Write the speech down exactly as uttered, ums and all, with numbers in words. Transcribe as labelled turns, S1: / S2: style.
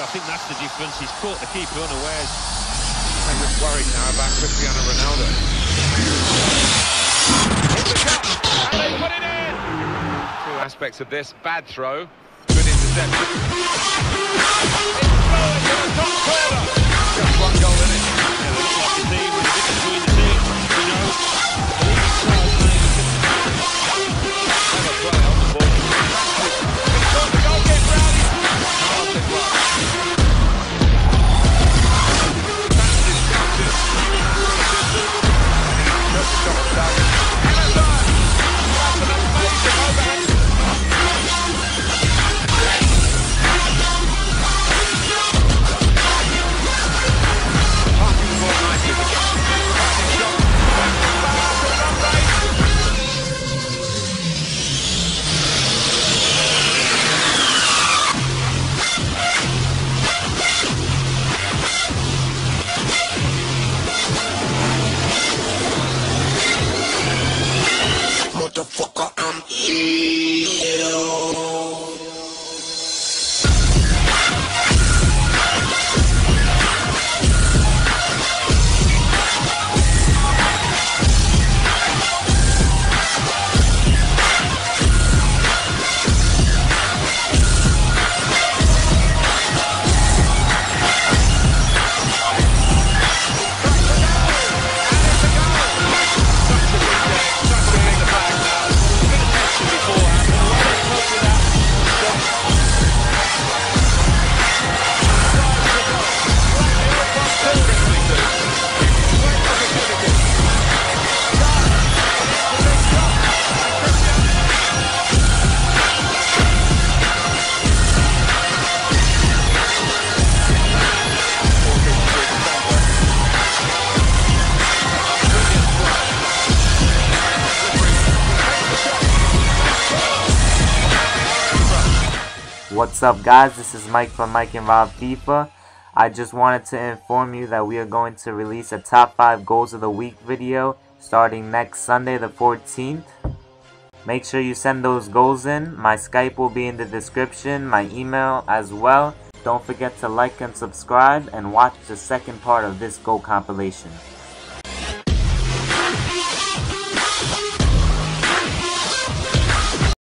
S1: I think that's the difference. He's caught the keeper unawares.
S2: I'm just worried now about Cristiano Ronaldo. Hit the cut, and they put it in! Two aspects of this. Bad throw, good interception. It's flowing to the top corner. Just one goal in it.
S1: Yeah, they look like a team with a difference between the teams, you know.
S2: Never play on the ball. It's on the goal, get round. Fantastic run.
S3: Motherfucker, I'm ill.
S4: What's up, guys? This is Mike from MIKEandRobFIFA. I just wanted to inform you that we are going to release a top five goals of the week video starting next Sunday the fourteenth. Make sure you send those goals in. My Skype will be in the description, my email as well. Don't forget to like and subscribe and watch the second part of this goal compilation.